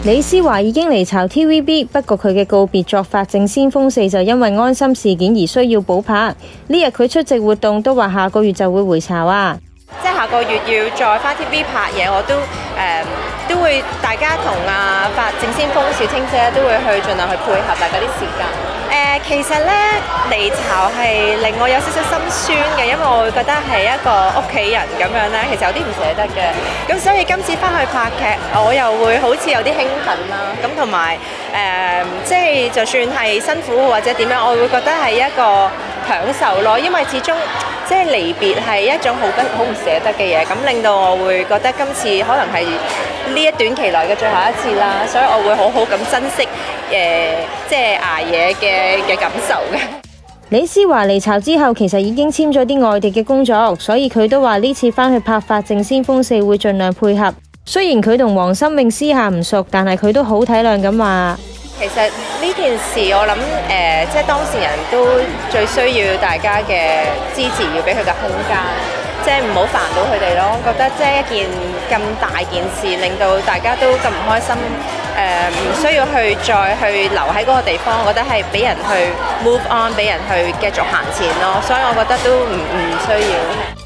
李思華已經離巢 TVB， 不過佢嘅告別作《法證先鋒4》就因為安心事件而需要補拍。呢日佢出席活動都話下個月就會回巢啊！ 即係下個月要再返 TV 拍嘢，我都會大家同法證先鋒小青姐都會去盡量去配合大家啲時間。其實咧離巢係令我有少少心酸嘅，因為我會覺得係一個屋企人咁樣咧，其實有啲唔捨得嘅。咁所以今次翻去拍劇，我又會好似有啲興奮啦。咁同埋即係就算係辛苦或者點樣，我會覺得係一個享受咯。因為始終即係離別係一種好唔捨得嘅嘢，咁令到我會覺得今次可能係呢一短期內嘅最後一次啦，所以我會好好咁珍惜即係捱夜嘅感受嘅。 李思華離巢之後，其實已經簽咗啲外地嘅工作，所以佢都話呢次返去拍《法證先鋒4》會盡量配合。雖然佢同黃心穎私下唔熟，但係佢都好體諒咁話。 其實呢件事我諗即係當事人都最需要大家嘅支持，要俾佢嘅空間，即係唔好煩到佢哋咯。我覺得即係一件咁大件事，令到大家都咁唔開心，唔需要再去留喺嗰個地方。我覺得係俾人去 move on，俾人去繼續行前咯。所以我覺得都唔需要。